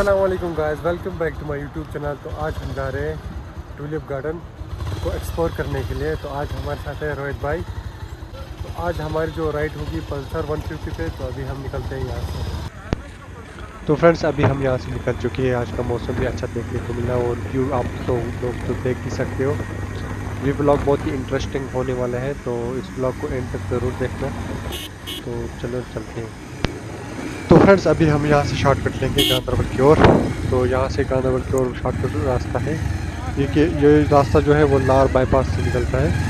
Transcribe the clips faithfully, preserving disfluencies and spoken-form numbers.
अस्सलाम वालेकुम guys, welcome back to my YouTube channel. तो आज हम जा रहे हैं ट्यूलिप गार्डन को एक्सप्लोर करने के लिए। तो आज हमारे साथ है रोहित भाई। तो आज हमारी जो राइड होगी पल्सर वन फिफ्टी पे। तो अभी हम निकलते हैं यहाँ से। तो फ्रेंड्स अभी हम यहाँ से निकल चुके हैं। आज का मौसम भी अच्छा देखने को मिला और व्यू आप तो लोग तो देख ही सकते हो। ये ब्लॉग बहुत ही इंटरेस्टिंग होने वाला है, तो इस ब्लॉग को एंड तक ज़रूर देखना। तो चलो चलते हैं। तो फ्रेंड्स अभी हम यहाँ से शॉर्टकट लेंगे गांधरबल की ओर। तो यहाँ से गांधरबल की ओर शॉर्टकट रास्ता है। ये कि ये रास्ता जो है वो लार बाईपास से निकलता है।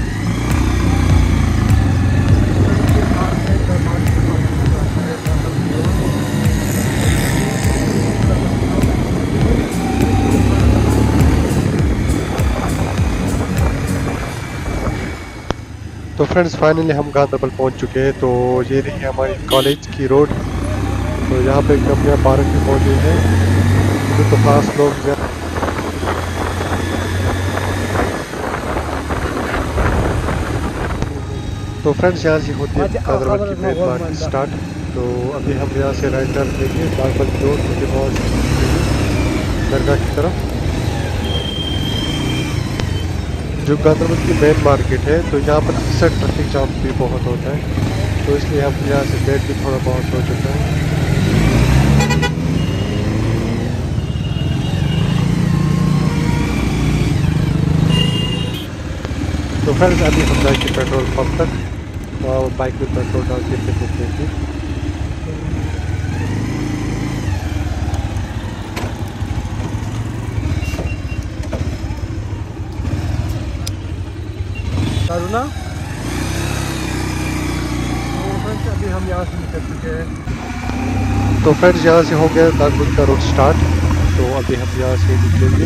तो फ्रेंड्स फाइनली हम गांधरबल पहुँच चुके हैं। तो ये रही है हमारी कॉलेज की रोड। तो यहाँ पे कंपनियाँ पार्क भी मौजूद है, तो खास लोग तो फ्रेंड्स यहाँ से होती है गांधरबल की मेन मार्केट स्टार्ट। तो अभी हम यहाँ से राइट टर्न लेंगे गांधरबल की ओर दरगाह की तरफ। जो गांधरबल की मेन मार्केट है, तो यहाँ पर अक्सर ट्रैफिक जाम भी बहुत होता है, तो इसलिए हम यहाँ से लेट भी थोड़ा बहुत हो चुका है। तो फ्रेंड्स अभी हम जाएंगे पेट्रोल पंप तक और बाइक में पेट्रोल डाल के फिर निकलेंगे। करुणा। तो फ्रेंड्स अभी हम यहाँ से निकल चुके हैं। तो फ्रेंड्स यहाँ से हो गया गांधरबल का रोड स्टार्ट। तो अभी हम यहाँ से निकलेंगे।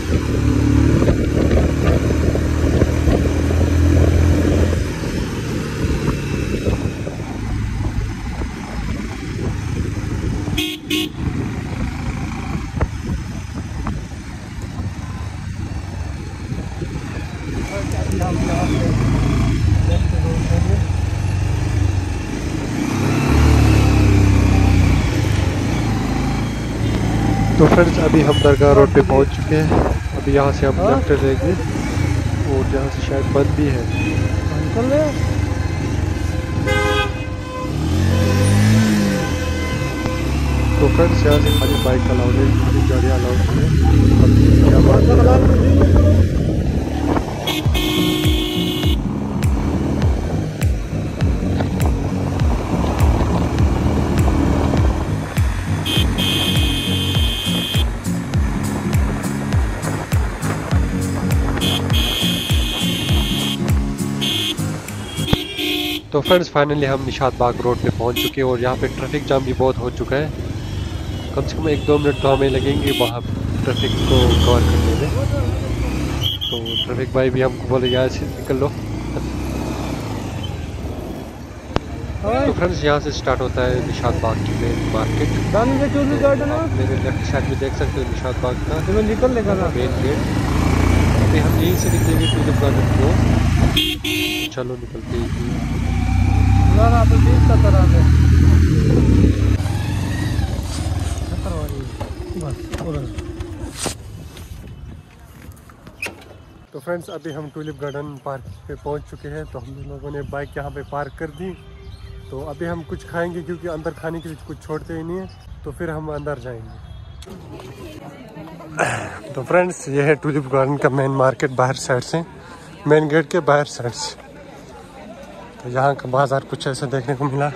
तो फ्रेंड्स अभी हम दरगाह रोड पे पहुंच चुके हैं। अभी यहाँ से हम लेफ्ट लेंगे और यहाँ से शायद बंद भी है। तो फ्रेंड्स यहाँ से खाली बाइक अलाउड है, खाली गाड़ियाँ अलाउड है। क्या बात है। तो फ्रेंड्स फाइनली हम निशात बाग रोड पे पहुंच चुके हैं और यहाँ पे ट्रैफिक जाम भी बहुत हो चुका है। कम से कम एक दो मिनट तो हमें लगेंगे वहाँ ट्रैफिक को कवर करने में। तो ट्रैफिक भाई भी हमको बोले यहाँ से निकल लो। तो फ्रेंड्स यहाँ से स्टार्ट होता है निशात बाग की मेन मार्केट। तो मेरे लेफ्ट साइड में देख सकते हो निशात बाग का मेन गेट। अभी हम यहीं से निकलेंगे ट्यूलिप गार्डन को। चलो निकलते हैं। तो फ्रेंड्स अभी हम ट्यूलिप गार्डन पार्क पे पहुंच चुके हैं। तो हम लोगों ने बाइक यहाँ पे पार्क कर दी। तो अभी हम कुछ खाएंगे क्योंकि अंदर खाने के लिए कुछ छोड़ते ही नहीं है। तो फिर हम अंदर जाएंगे। तो फ्रेंड्स ये है ट्यूलिप गार्डन का मेन मार्केट बाहर साइड से, मेन गेट के बाहर साइड से। तो यहाँ का बाजार कुछ ऐसा देखने को मिला।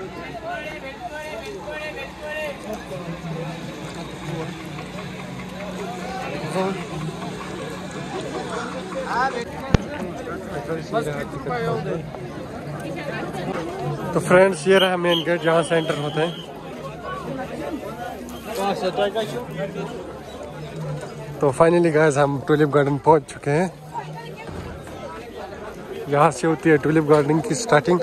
तो फ्रेंड्स ये रहा मेन गेट जहाँ से एंटर होते हैं। तो फाइनली गाइस हम ट्यूलिप गार्डन पहुँच चुके हैं। यहाँ से होती है ट्यूलिप गार्डन की स्टार्टिंग।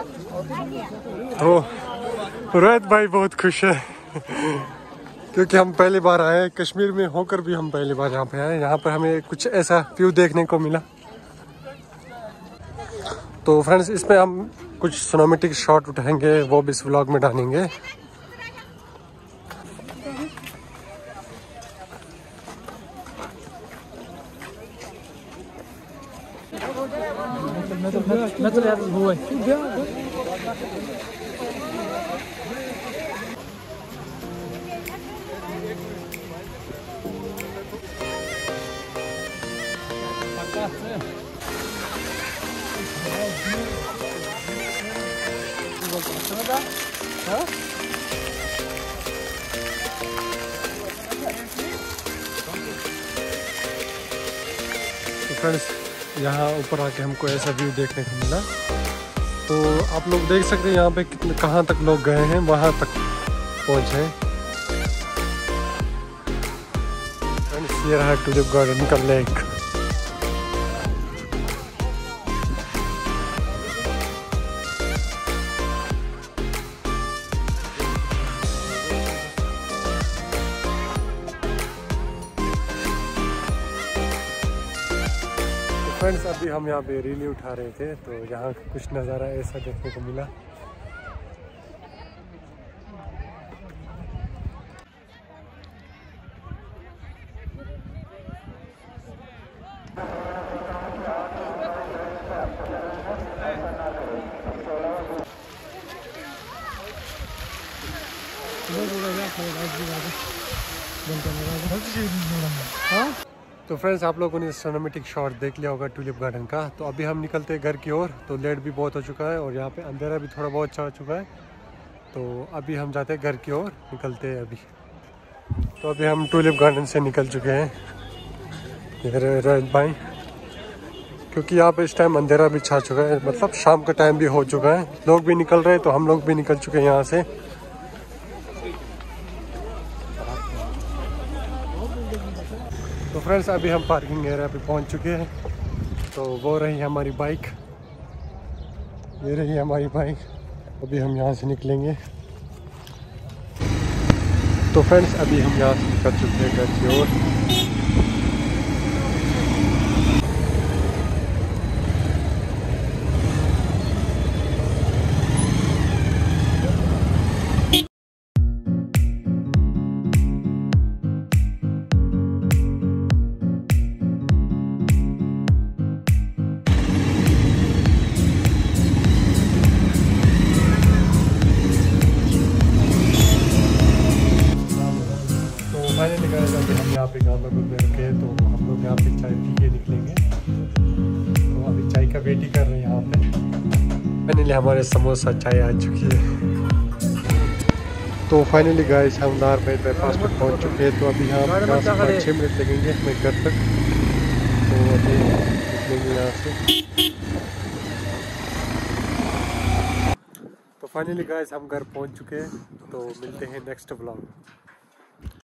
तो रोहित भाई बहुत खुश है क्योंकि हम पहली बार आए, कश्मीर में होकर भी हम पहली बार यहाँ पे आए। यहाँ पर हमें कुछ ऐसा व्यू देखने को मिला। तो फ्रेंड्स इसमें हम कुछ सिनेमैटिक शॉट उठाएंगे, वो भी इस व्लॉग में डालेंगे। फ्रेंड्स, यहाँ ऊपर आके हमको ऐसा व्यू देखने को मिला। तो आप लोग देख सकते हैं यहाँ पे कितने कहाँ तक लोग गए हैं, वहाँ तक पहुँचे। फ्रेंड्स, ये रहा टूलिप गार्डन का लेक। फ्रेंड्स, अभी हम यहाँ पे रील उठा रहे थे, तो यहाँ कुछ नज़ारा ऐसा देखने को मिला। हाँ? तो फ्रेंड्स, आप लोगों ने सिनेमैटिक शॉट देख लिया होगा टूलिप गार्डन का। तो अभी हम निकलते हैं घर की ओर। तो लेट भी बहुत हो चुका है और यहाँ पे अंधेरा भी थोड़ा बहुत छा चुका है। तो अभी हम जाते हैं घर की ओर, निकलते हैं अभी। तो अभी हम टूलिप गार्डन से निकल चुके हैं, इधर रोहित भाई, क्योंकि यहाँ पे इस टाइम अंधेरा भी छा चुका है, मतलब शाम का टाइम भी हो चुका है। लोग भी निकल रहे हैं, तो हम लोग भी निकल चुके हैं यहाँ से। तो फ्रेंड्स, अभी हम पार्किंग एरिया पे पहुंच चुके हैं। तो वो रही हमारी बाइक, ये रही हमारी बाइक। अभी हम यहाँ से निकलेंगे। तो फ्रेंड्स, अभी हम यहाँ से निकल चुके हैं घर की ओर। फाइनली गाइस, अभी हम यहाँ पे गांव में रुके हैं, तो हम लोग यहाँ पे चाय पी के निकलेंगे। तो अभी चाय का वेट ही कर रहे हैं यहाँ पे। फाइनली हमारे समोसा चाय आ चुकी है। तो फाइनली गाइस, हम नारमेद बाईपास पे पहुँच चुके हैं। तो अभी यहाँ यहाँ से पाँच छः मिनट लगेंगे हमें घर तक। तो अभी निकलेंगे यहाँ से। तो फाइनली गाइस, हम घर पहुँच चुके हैं। तो मिलते हैं नेक्स्ट व्लॉग में।